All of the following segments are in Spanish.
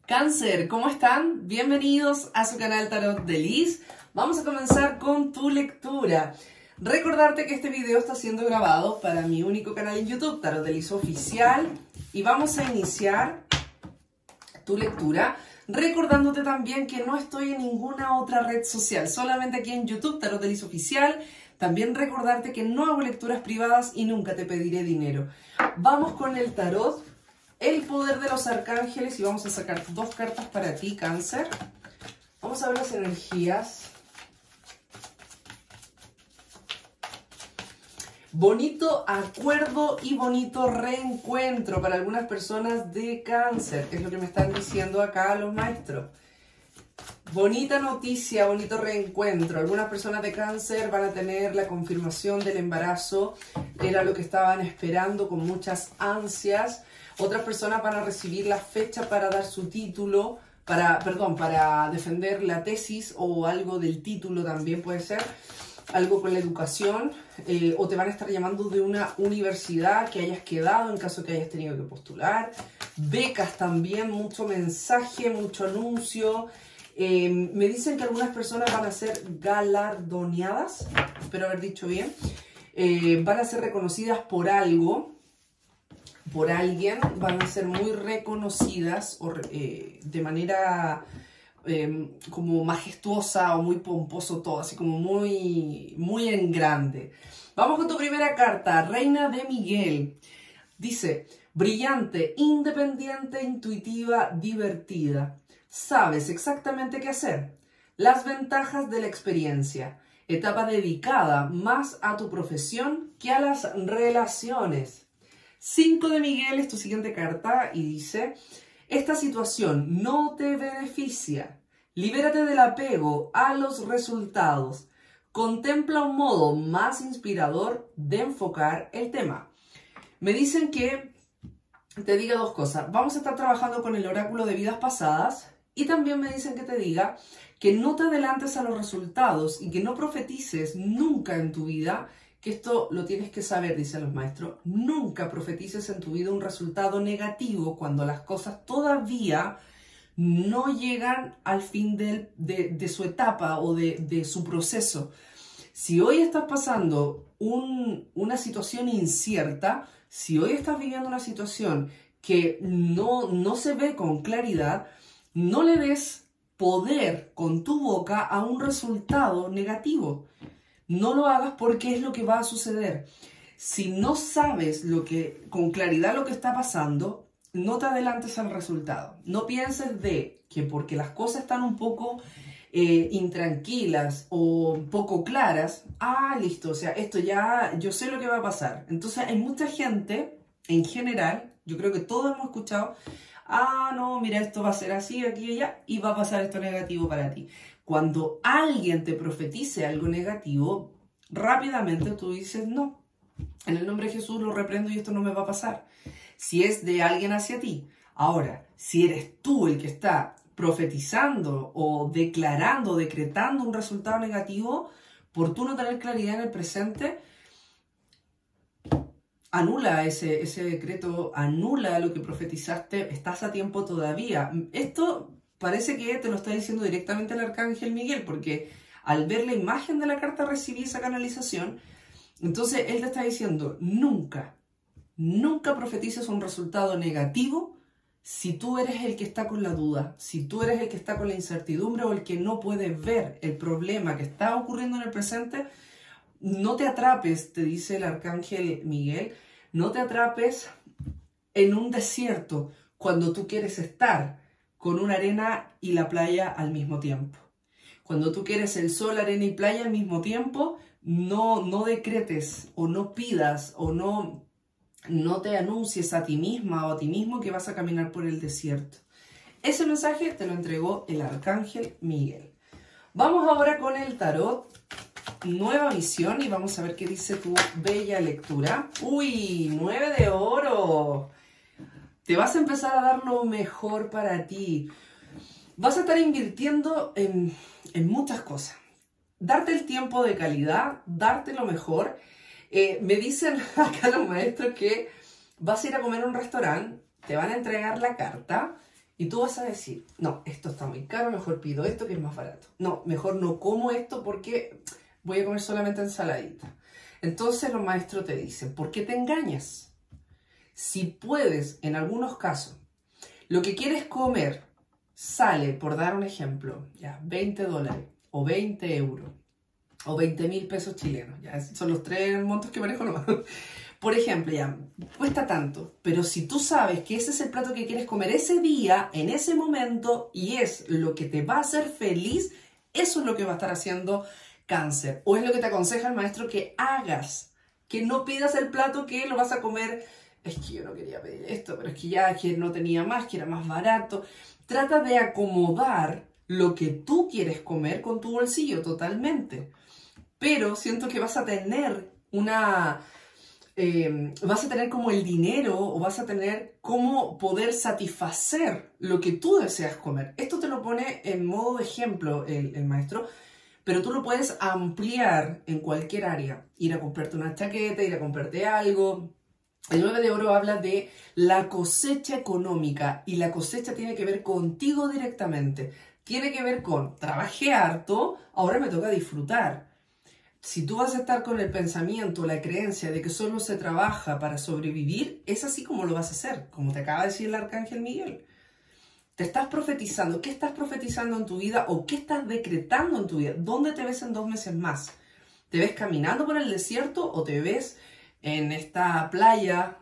Cáncer, ¿cómo están? Bienvenidos a su canal Tarot de Liz. Vamos a comenzar con tu lectura. Recordarte que este video está siendo grabado para mi único canal en YouTube, Tarot de Liz Oficial. Y vamos a iniciar tu lectura recordándote también que no estoy en ninguna otra red social, solamente aquí en YouTube, Tarot de Liz Oficial. También recordarte que no hago lecturas privadas y nunca te pediré dinero. Vamos con el tarot. El poder de los arcángeles y vamos a sacar dos cartas para ti, Cáncer. Vamos a ver las energías. Bonito acuerdo y bonito reencuentro para algunas personas de Cáncer, que es lo que me están diciendo acá los maestros. Bonita noticia, bonito reencuentro. Algunas personas de Cáncer van a tener la confirmación del embarazo. Era lo que estaban esperando con muchas ansias. Otras personas van a recibir la fecha para dar su título, para defender la tesis o algo del título también puede ser, algo con la educación, o te van a estar llamando de una universidad que hayas quedado en caso que hayas tenido que postular, becas también, mucho mensaje, mucho anuncio. Me dicen que algunas personas van a ser galardoneadas, espero haber dicho bien, van a ser reconocidas por algo, por alguien, van a ser muy reconocidas o, de manera como majestuosa o muy pomposo todo, así como muy en grande. Vamos con tu primera carta, Reina de Miguel. Dice, brillante, independiente, intuitiva, divertida. Sabes exactamente qué hacer. Las ventajas de la experiencia. Etapa dedicada más a tu profesión que a las relaciones. 5 de Miguel es tu siguiente carta y dice, esta situación no te beneficia. Libérate del apego a los resultados. Contempla un modo más inspirador de enfocar el tema. Me dicen que te diga dos cosas. Vamos a estar trabajando con el oráculo de vidas pasadas y también me dicen que te diga que no te adelantes a los resultados y que no profetices nunca en tu vida. Que esto lo tienes que saber, dicen los maestros, nunca profetices en tu vida un resultado negativo cuando las cosas todavía no llegan al fin de su etapa o de su proceso. Si hoy estás pasando una situación incierta, si hoy estás viviendo una situación que no se ve con claridad, no le des poder con tu boca a un resultado negativo. No lo hagas porque es lo que va a suceder. Si no sabes con claridad lo que está pasando, no te adelantes al resultado. No pienses de que porque las cosas están un poco intranquilas o poco claras, listo, o sea, esto ya, yo sé lo que va a pasar. Entonces hay mucha gente, en general, yo creo que todos hemos escuchado, no, mira, esto va a ser así, aquí y allá, y va a pasar esto negativo para ti. Cuando alguien te profetice algo negativo, rápidamente tú dices, no, en el nombre de Jesús lo reprendo y esto no me va a pasar. Si es de alguien hacia ti. Ahora, si eres tú el que está profetizando o declarando, decretando un resultado negativo, por tú no tener claridad en el presente, anula ese decreto, anula lo que profetizaste, estás a tiempo todavía. Esto parece que te lo está diciendo directamente el Arcángel Miguel, porque al ver la imagen de la carta recibí esa canalización. Entonces él te está diciendo, nunca profetices un resultado negativo si tú eres el que está con la duda, si tú eres el que está con la incertidumbre o el que no puede ver el problema que está ocurriendo en el presente. No te atrapes, te dice el Arcángel Miguel, no te atrapes en un desierto cuando tú quieres estar con una arena y la playa al mismo tiempo. Cuando tú quieres el sol, arena y playa al mismo tiempo, no decretes o no pidas o no te anuncies a ti misma o a ti mismo que vas a caminar por el desierto. Ese mensaje te lo entregó el Arcángel Miguel. Vamos ahora con el tarot. Nueva visión y vamos a ver qué dice tu bella lectura. ¡Uy! 9 de oro. Te vas a empezar a dar lo mejor para ti. Vas a estar invirtiendo en muchas cosas. Darte el tiempo de calidad, darte lo mejor. Me dicen acá los maestros que vas a ir a comer a un restaurante, te van a entregar la carta Y tú vas a decir, no, esto está muy caro, mejor pido esto que es más barato. No, mejor no como esto porque voy a comer solamente ensaladita. Entonces los maestros te dicen, ¿por qué te engañas? Si puedes, en algunos casos, lo que quieres comer sale, por dar un ejemplo, ya, $20 o 20 euros o 20.000 pesos chilenos. Ya, son los 3 montos que manejo nomás. Por ejemplo, ya, cuesta tanto, pero si tú sabes que ese es el plato que quieres comer ese día, en ese momento, y es lo que te va a hacer feliz, eso es lo que va a estar haciendo Cáncer. O es lo que te aconseja el maestro que hagas, que no pidas el plato que lo vas a comer. Es que yo no quería pedir esto, pero es que ya que no tenía más, que era más barato. Trata de acomodar lo que tú quieres comer con tu bolsillo totalmente. Pero siento que vas a tener vas a tener como el dinero o vas a tener cómo poder satisfacer lo que tú deseas comer. Esto te lo pone en modo de ejemplo el maestro, pero tú lo puedes ampliar en cualquier área. Ir a comprarte una chaqueta, ir a comprarte algo. El 9 de oro habla de la cosecha económica y la cosecha tiene que ver contigo directamente. Tiene que ver con trabajé harto, ahora me toca disfrutar. Si tú vas a estar con el pensamiento, la creencia de que solo se trabaja para sobrevivir, es así como lo vas a hacer, como te acaba de decir el arcángel Miguel. Te estás profetizando. ¿Qué estás profetizando en tu vida o qué estás decretando en tu vida? ¿Dónde te ves en 2 meses más? ¿Te ves caminando por el desierto o te ves en esta playa,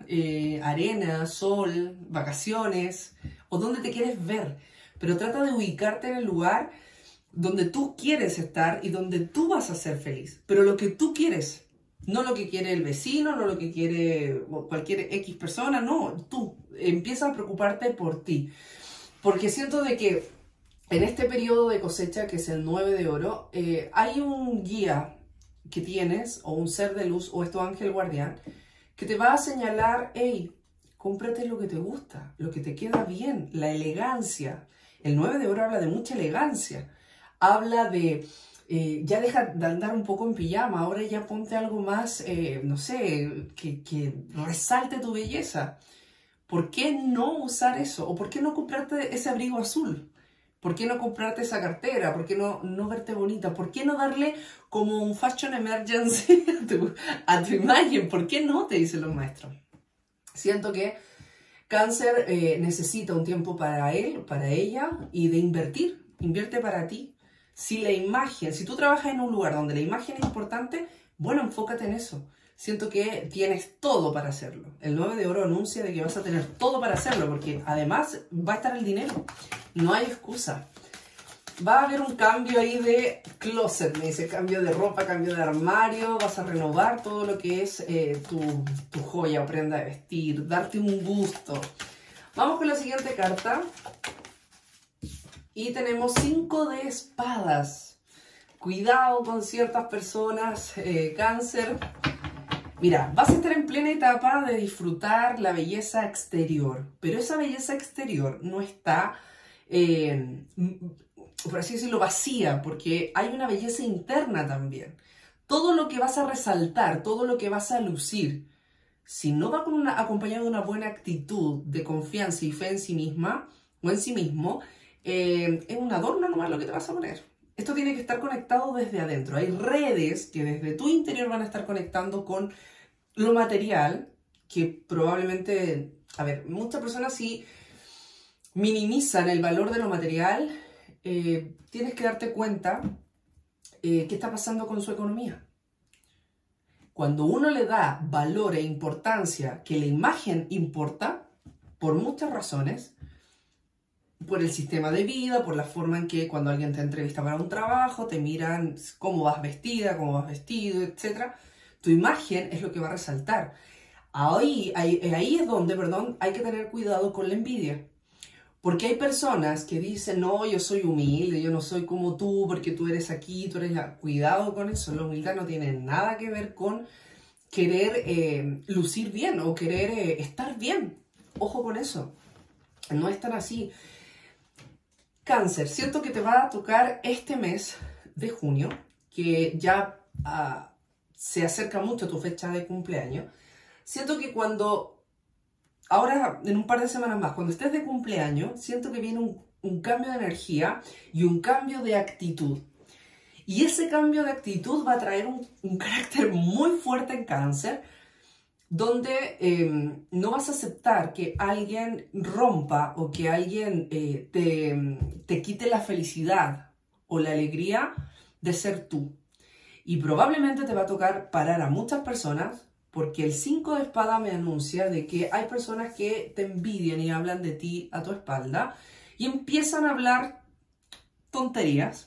arena, sol, vacaciones? ¿O dónde te quieres ver? Pero trata de ubicarte en el lugar donde tú quieres estar y donde tú vas a ser feliz. Pero lo que tú quieres, no lo que quiere el vecino, no lo que quiere cualquier X persona, no, tú empiezas a preocuparte por ti. Porque siento de que en este periodo de cosecha, que es el 9 de oro, hay un guía que tienes, o un ser de luz, o es tu ángel guardián, que te va a señalar, hey, cómprate lo que te gusta, lo que te queda bien, la elegancia. El 9 de oro habla de mucha elegancia. Habla de, ya deja de andar un poco en pijama, ahora ya ponte algo más, no sé, que resalte tu belleza. ¿Por qué no usar eso? ¿O por qué no comprarte ese abrigo azul? ¿Por qué no comprarte esa cartera? ¿Por qué no verte bonita? ¿Por qué no darle como un fashion emergency a tu imagen? ¿Por qué no? Te dicen los maestros. Siento que Cáncer necesita un tiempo para él, para ella, y de invertir. Invierte para ti. Si tú trabajas en un lugar donde la imagen es importante, bueno, enfócate en eso. Siento que tienes todo para hacerlo. El 9 de oro anuncia de que vas a tener todo para hacerlo, porque además va a estar el dinero. No hay excusa. Va a haber un cambio ahí de closet, me dice, cambio de ropa, cambio de armario, vas a renovar todo lo que es tu joya o prenda de vestir, darte un gusto. Vamos con la siguiente carta. Y tenemos 5 de espadas. Cuidado con ciertas personas, Cáncer. Mira, vas a estar en plena etapa de disfrutar la belleza exterior, pero esa belleza exterior no está, por así decirlo, vacía, porque hay una belleza interna también. Todo lo que vas a resaltar, todo lo que vas a lucir, si no va acompañado de una buena actitud de confianza y fe en sí misma o en sí mismo, es un adorno nomás lo que te vas a poner. Esto tiene que estar conectado desde adentro. Hay redes que desde tu interior van a estar conectando con lo material, que probablemente, a ver, muchas personas sí minimizan el valor de lo material. Tienes que darte cuenta qué está pasando con su economía. Cuando uno le da valor e importancia, que la imagen importa, por muchas razones, por el sistema de vida, por la forma en que cuando alguien te entrevista para un trabajo, te miran cómo vas vestida, cómo vas vestido, etc. Tu imagen es lo que va a resaltar. Ahí es donde, hay que tener cuidado con la envidia. Porque hay personas que dicen, no, yo soy humilde, yo no soy como tú, porque tú eres aquí, tú eres allá. Cuidado con eso, la humildad no tiene nada que ver con querer lucir bien o querer estar bien. Ojo con eso, no es tan así. Cáncer, siento que te va a tocar este mes de junio, que ya se acerca mucho a tu fecha de cumpleaños. Siento que cuando ahora en un par de semanas más, cuando estés de cumpleaños, siento que viene un cambio de energía y un cambio de actitud. Y ese cambio de actitud va a traer un carácter muy fuerte en Cáncer, donde no vas a aceptar que alguien rompa o que alguien te quite la felicidad o la alegría de ser tú. Y probablemente te va a tocar parar a muchas personas, porque el 5 de espada me anuncia de que hay personas que te envidian y hablan de ti a tu espalda y empiezan a hablar tonterías.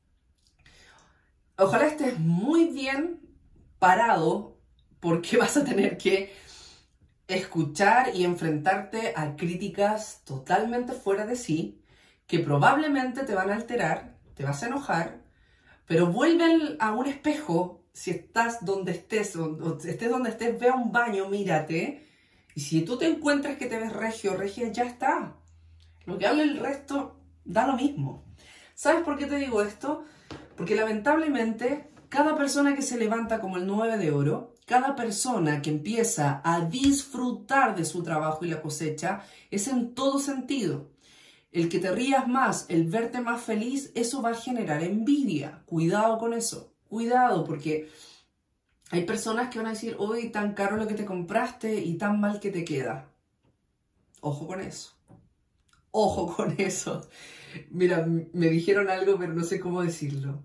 Ojalá estés muy bien parado, porque vas a tener que escuchar y enfrentarte a críticas totalmente fuera de sí, que probablemente te van a alterar, te vas a enojar, pero vuelve a un espejo, si estás donde estés, o estés donde estés, ve a un baño, mírate, y si tú te encuentras que te ves regio o regia, ya está. Lo que hable el resto da lo mismo. ¿Sabes por qué te digo esto? Porque lamentablemente cada persona que se levanta como el 9 de oro, cada persona que empieza a disfrutar de su trabajo y la cosecha, es en todo sentido. El que te rías más, el verte más feliz, eso va a generar envidia. Cuidado con eso. Cuidado, porque hay personas que van a decir, hoy tan caro lo que te compraste y tan mal que te queda. Ojo con eso. Ojo con eso. Mira, me dijeron algo, pero no sé cómo decirlo.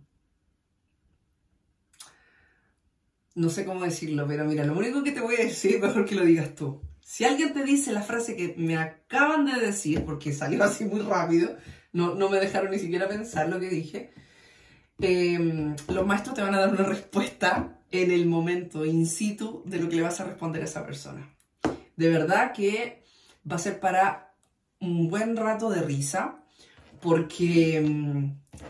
No sé cómo decirlo, pero mira, lo único que te voy a decir, mejor que lo digas tú. Si alguien te dice la frase que me acaban de decir, porque salió así muy rápido, no me dejaron ni siquiera pensar lo que dije, los maestros te van a dar una respuesta en el momento, in situ, de lo que le vas a responder a esa persona. De verdad que va a ser para un buen rato de risa, porque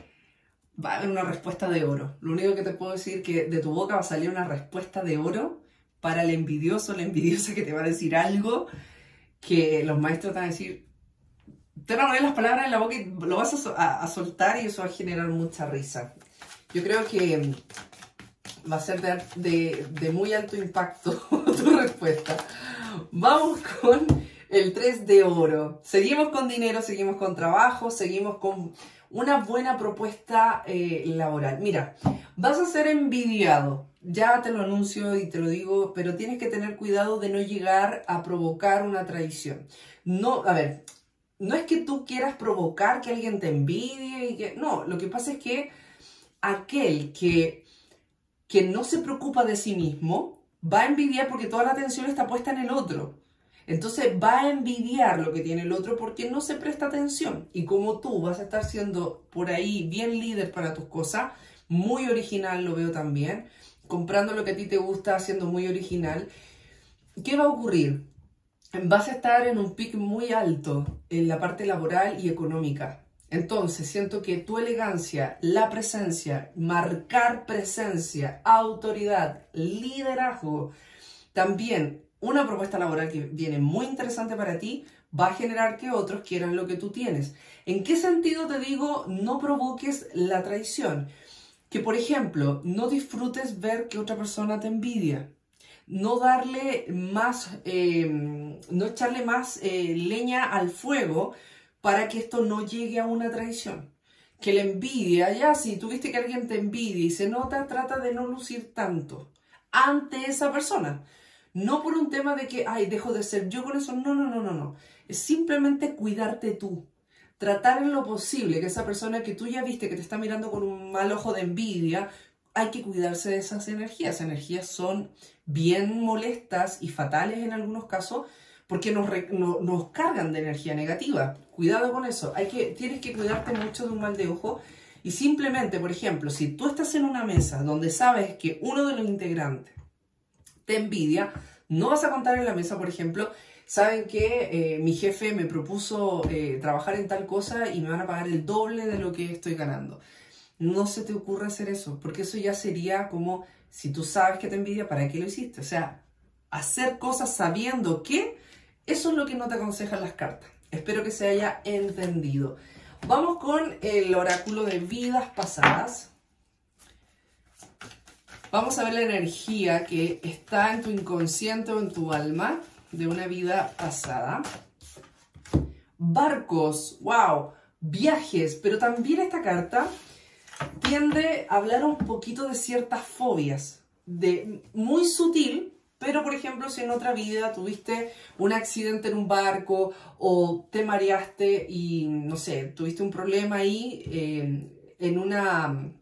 va a haber una respuesta de oro. Lo único que te puedo decir es que de tu boca va a salir una respuesta de oro para el envidioso o la envidiosa que te va a decir algo que los maestros te van a decir. Te van a poner las palabras en la boca y lo vas a soltar y eso va a generar mucha risa. Yo creo que va a ser de muy alto impacto tu respuesta. Vamos con el 3 de oro. Seguimos con dinero, seguimos con trabajo, seguimos con una buena propuesta laboral. Mira, vas a ser envidiado. Ya te lo anuncio y te lo digo, pero tienes que tener cuidado de no llegar a provocar una traición. No, a ver, no es que tú quieras provocar que alguien te envidie y que... No, lo que pasa es que aquel que no se preocupa de sí mismo va a envidiar porque toda la atención está puesta en el otro. Entonces va a envidiar lo que tiene el otro porque no se presta atención. Y como tú vas a estar siendo por ahí bien líder para tus cosas, muy original lo veo también, comprando lo que a ti te gusta, siendo muy original, ¿qué va a ocurrir? Vas a estar en un pic muy alto en la parte laboral y económica. Entonces siento que tu elegancia, la presencia, marcar presencia, autoridad, liderazgo, también una propuesta laboral que viene muy interesante para ti, va a generar que otros quieran lo que tú tienes. ¿En qué sentido te digo no provoques la traición? Que, por ejemplo, no disfrutes ver que otra persona te envidia. No darle más, no echarle más leña al fuego para que esto no llegue a una traición. Que la envidia, ya si tuviste que alguien te envidia y se nota, trata de no lucir tanto ante esa persona. No por un tema de que, ay, dejo de ser yo con eso. No. Es simplemente cuidarte tú. Tratar en lo posible que esa persona que tú ya viste que te está mirando con un mal ojo de envidia, hay que cuidarse de esas energías. Esas energías son bien molestas y fatales en algunos casos porque nos cargan de energía negativa. Cuidado con eso. Tienes que cuidarte mucho de un mal de ojo. Y simplemente, por ejemplo, si tú estás en una mesa donde sabes que uno de los integrantes te envidia, no vas a contar en la mesa, por ejemplo, saben que mi jefe me propuso trabajar en tal cosa y me van a pagar el doble de lo que estoy ganando. No se te ocurra hacer eso, porque eso ya sería como, si tú sabes que te envidia, ¿para qué lo hiciste? O sea, hacer cosas sabiendo que eso es lo que no te aconsejan las cartas. Espero que se haya entendido. Vamos con el oráculo de vidas pasadas. Vamos a ver la energía que está en tu inconsciente o en tu alma. de una vida pasada. Barcos, wow, viajes, pero también esta carta tiende a hablar un poquito de ciertas fobias, muy sutil, pero por ejemplo si en otra vida tuviste un accidente en un barco o te mareaste y no sé, tuviste un problema ahí en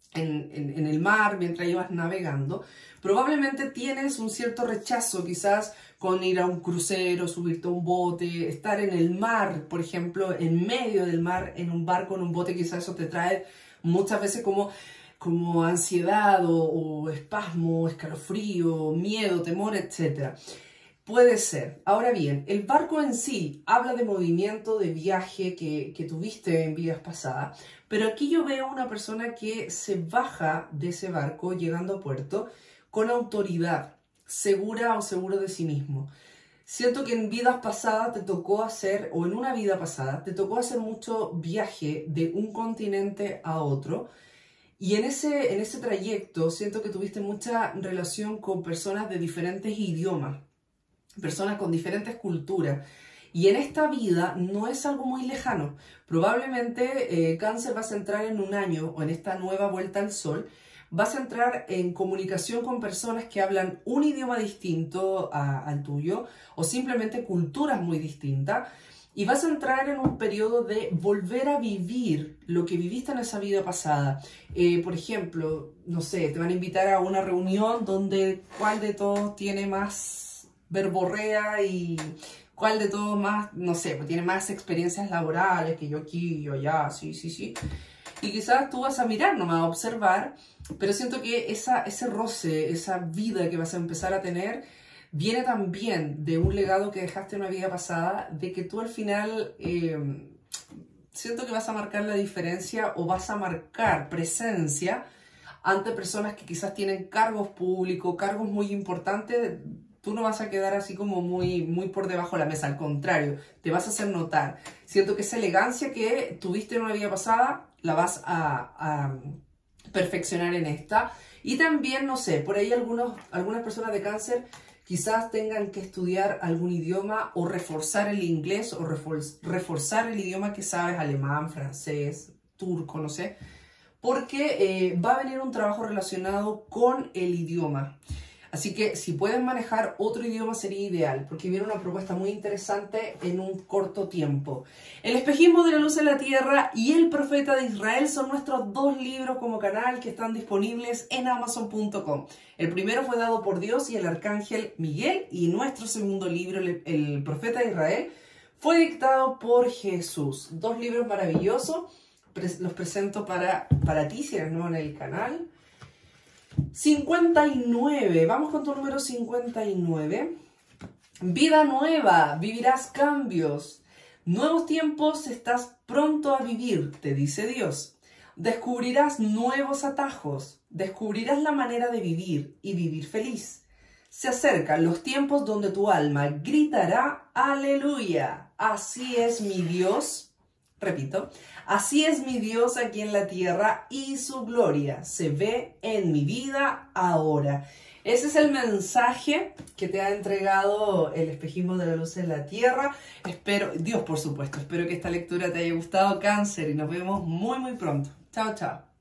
el mar mientras ibas navegando, probablemente tienes un cierto rechazo quizás con ir a un crucero, subirte a un bote, estar en el mar, por ejemplo, en medio del mar, en un barco, en un bote, quizás eso te trae muchas veces como ansiedad o espasmo, escalofrío, miedo, temor, etc. Puede ser. Ahora bien, el barco en sí habla de movimiento, de viaje que tuviste en vidas pasadas, pero aquí yo veo una persona que se baja de ese barco llegando a puerto con autoridad, segura o seguro de sí mismo. Siento que en vidas pasadas te tocó hacer, o en una vida pasada, te tocó hacer mucho viaje de un continente a otro, y en ese trayecto siento que tuviste mucha relación con personas de diferentes idiomas, personas con diferentes culturas. Y en esta vida no es algo muy lejano. Probablemente Cáncer vas a entrar en un año o en esta nueva vuelta al sol, vas a entrar en comunicación con personas que hablan un idioma distinto al tuyo o simplemente culturas muy distintas. Y vas a entrar en un periodo de volver a vivir lo que viviste en esa vida pasada. Por ejemplo, no sé, te van a invitar a una reunión donde cuál de todos tiene más verborrea y cuál de todos más, no sé, pues tiene más experiencias laborales que yo aquí, yo allá, sí. Y quizás tú vas a mirar nomás, a observar, pero siento que ese roce, esa vida que vas a empezar a tener, viene también de un legado que dejaste en una vida pasada, de que tú al final siento que vas a marcar la diferencia o vas a marcar presencia ante personas que quizás tienen cargos públicos, cargos muy importantes. Tú no vas a quedar así como muy por debajo de la mesa, al contrario, te vas a hacer notar. Siento que esa elegancia que tuviste en una vida pasada, la vas a perfeccionar en esta. Y también, no sé, por ahí algunas personas de Cáncer quizás tengan que estudiar algún idioma o reforzar el inglés o reforzar el idioma que sabes, alemán, francés, turco, no sé, porque va a venir un trabajo relacionado con el idioma. Así que si pueden manejar otro idioma sería ideal, porque viene una propuesta muy interesante en un corto tiempo. El espejismo de la luz en la tierra y el profeta de Israel son nuestros dos libros como canal que están disponibles en Amazon.com. El primero fue dado por Dios y el arcángel Miguel, y nuestro segundo libro, el profeta de Israel, fue dictado por Jesús. Dos libros maravillosos, los presento para ti si eres nuevo en el canal. 59, vamos con tu número 59. Vida nueva, vivirás cambios. Nuevos tiempos estás pronto a vivir, te dice Dios. Descubrirás nuevos atajos, descubrirás la manera de vivir y vivir feliz. Se acercan los tiempos donde tu alma gritará aleluya. Así es mi Dios. Repito, así es mi Dios aquí en la tierra y su gloria se ve en mi vida ahora. Ese es el mensaje que te ha entregado el espejismo de la luz en la tierra. Espero, Dios por supuesto, espero que esta lectura te haya gustado, Cáncer, y nos vemos muy pronto. Chao, chao.